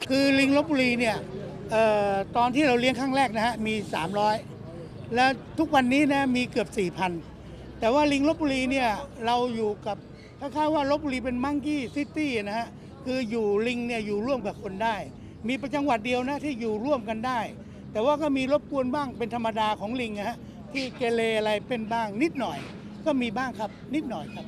คือลิงลพบุรีเนี่ยตอนที่เราเลี้ยงครั้งแรกนะฮะมี300แล้วทุกวันนี้นะมีเกือบ4,000แต่ว่าลิงลพบุรีเนี่ยเราอยู่กับคล้ายๆว่าลพบุรีเป็นมังกี้ซิตี้นะฮะคืออยู่ลิงเนี่ยอยู่ร่วมกับคนได้มีประจังหวัดเดียวนะที่อยู่ร่วมกันได้แต่ว่าก็มีรบกวนบ้างเป็นธรรมดาของลิงนะฮะที่เกเรอะไรเป็นบ้างนิดหน่อยก็มีบ้างครับนิดหน่อยครับ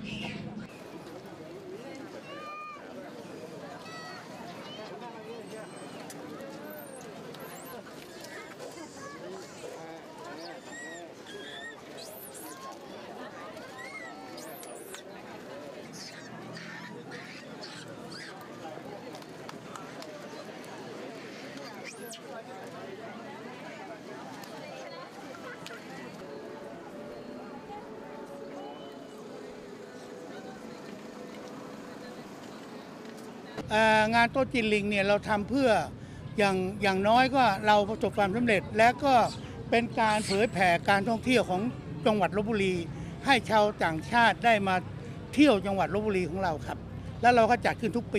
งานโต๊ะจีนลิงเนี่ยเราทำเพื่ออย่างน้อยก็เราประสบความสำเร็จและก็เป็นการเผยแผ่การท่องเที่ยวของจังหวัดลพบุรีให้ชาวต่างชาติได้มาเที่ยวจังหวัดลพบุรีของเราครับแล้วเราก็จัดขึ้นทุกปี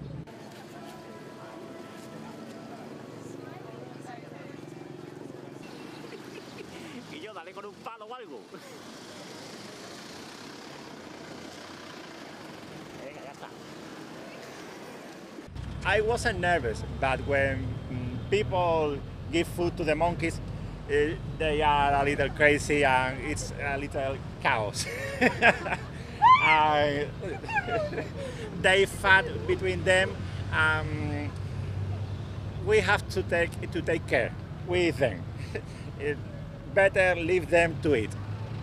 I wasn't nervous, but when people give food to the monkeys, they are a little crazy and it's a little chaos. uh, they fight between them. We have to take care with them. Better leave them to it.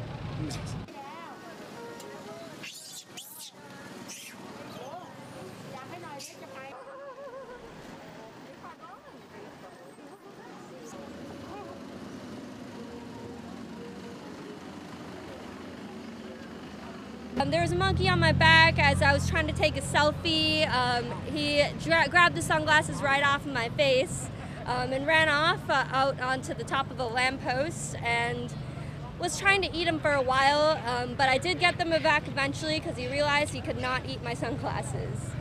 There was a monkey on my back as I was trying to take a selfie. He grabbed the sunglasses right off of my face and ran off out onto the top of a lamppost and was trying to eat them for a while, but I did get them back eventually because he realized he could not eat my sunglasses.